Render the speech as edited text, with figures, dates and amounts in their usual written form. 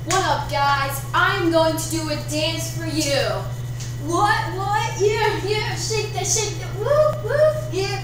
What up, guys? I'm going to do a dance for you. What? Yeah, shake that, woo, woo, yeah.